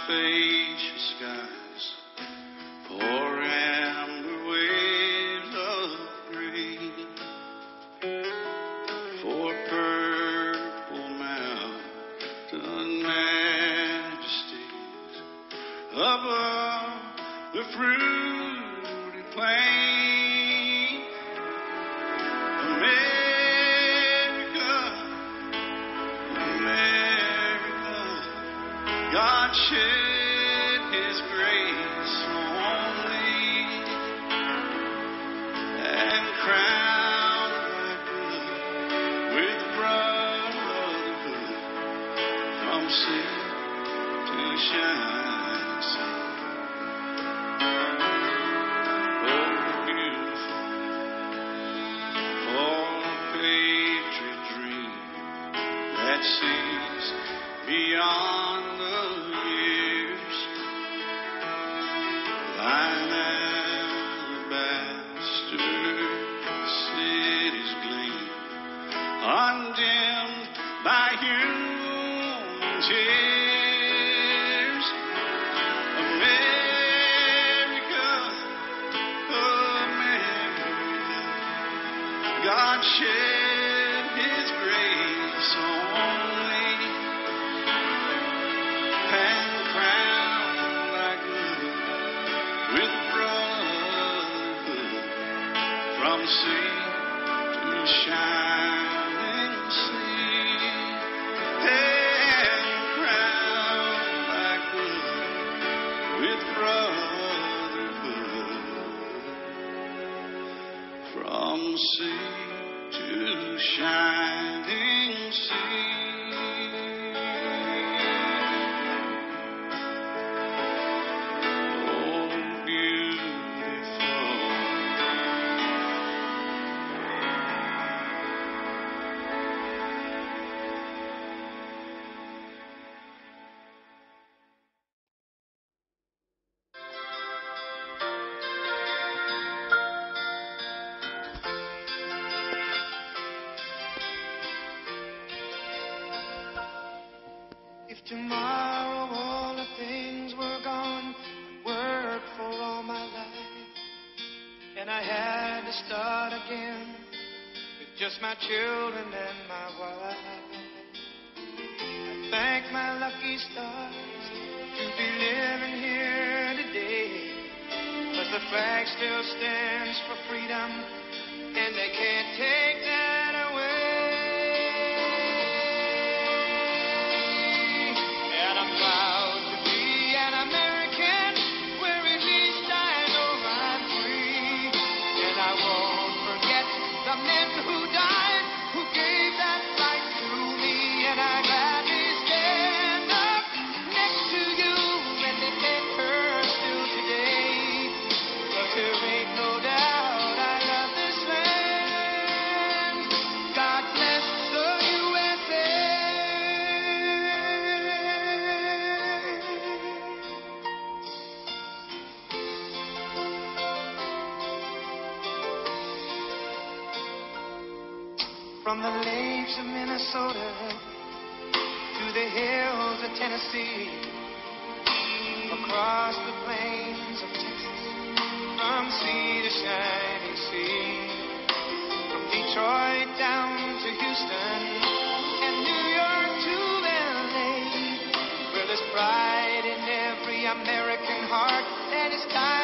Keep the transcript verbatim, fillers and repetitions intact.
spacious skies, for amber waves of green, for purple mountain majesties above the fruity plain. America, America, God shed His grace on thee and crowned thy good with brotherhood from sea to shining sea. Oh, beautiful, oh, patriot dream that sees beyond the years. Thine alabaster cities gleam, undimmed by human tears. America, America, God shed His grace on thee and crowned thy good with brotherhood from sea to shining sea. And crowned thy good with brotherhood from sea to shining sea. Oh, beautiful. If tomorrow all the things were gone, worked for all my life, and I had to start again with just my children and my wife, I thank my lucky stars to be living here today, 'cause the flag still stands for freedom, and they can't take that away. And I'm proud to be an American, where at least I know I'm free. And I won't forget the men who died, who gave that right to me. And I gladly stand up next to you and defend her still today. 'Cause there ain't no doubt I love this land. God bless the U S A. From the lakes of Minnesota to the hills of Tennessee, across the plains of Texas, from sea to shining sea, from Detroit down to Houston and New York to L A, where there's pride in every American heart, and it's time